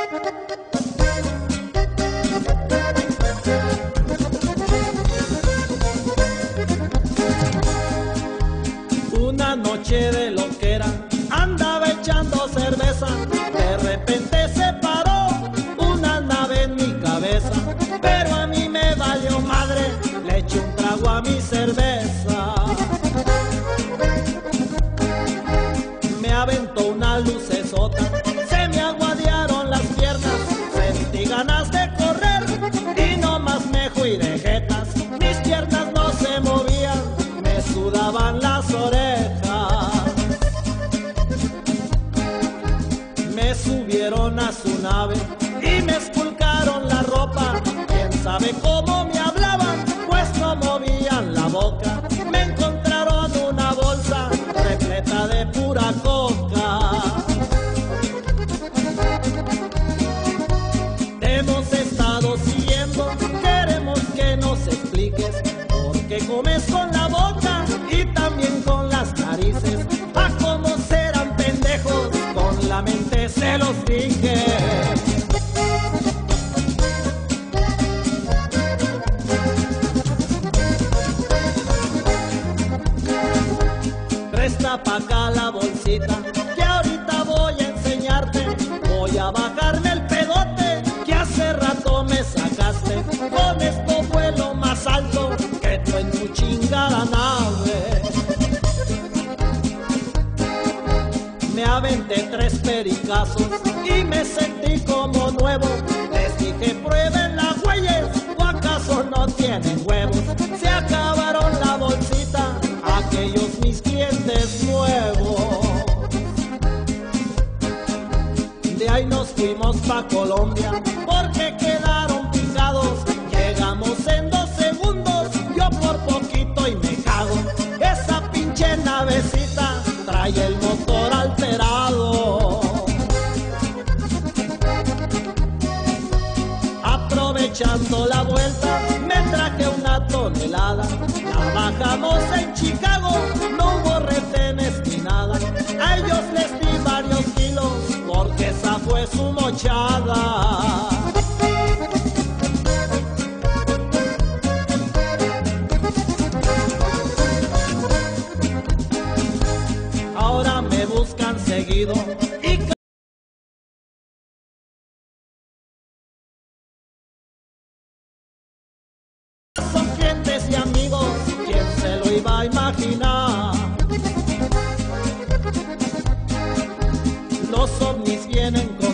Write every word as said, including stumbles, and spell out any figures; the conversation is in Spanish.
Una noche de loquera andaba echando cerveza, de repente se paró una nave en mi cabeza, pero a mí me valió madre, le eché un trago a mi cerveza. Me aventó una lucesota, se me aguadearon las piernas, sentí ganas de correr y nomás me fui de jetas. Mis piernas no se movían, me sudaban las orejas. Me subieron a su nave y me esculcaron la ropa. Quién sabe cómo me hablaban, pues no movían la boca. Me encontraron una bolsa repleta de pura coca. Te hemos estado siguiendo, queremos que nos expliques por qué comes con la boca y también con las narices. A cómo serán pendejos, con la mente se los dije. Presta pa' acá la bolsita, que ahorita voy a enseñarte. Voy a bajarme el pedote, que hace rato me sacaste. Con esto fue lo más alto que tú en tu chingada nave. Me aventé tres pericazos y me sentí como nuevo. Les dije prueben las güeyes, o acaso no tienen huevos. Se acabaron la bolsita, aquellos mis clientes nuevos. De ahí nos fuimos pa' Colombia, porque quedaron picados. Llegamos en dos segundos, yo por poquito y me cago. Esa pinche navecita trae el motor alterado. Aprovechando la vuelta, me traje una tonelada. La bajamos en Chicago, no hubo retenes ni nada. A ellos les di varios kilos, porque esa fue su mochada. Ahora me buscan seguido y son clientes y amigos, ¿quién se lo iba a imaginar? Los ovnis vienen con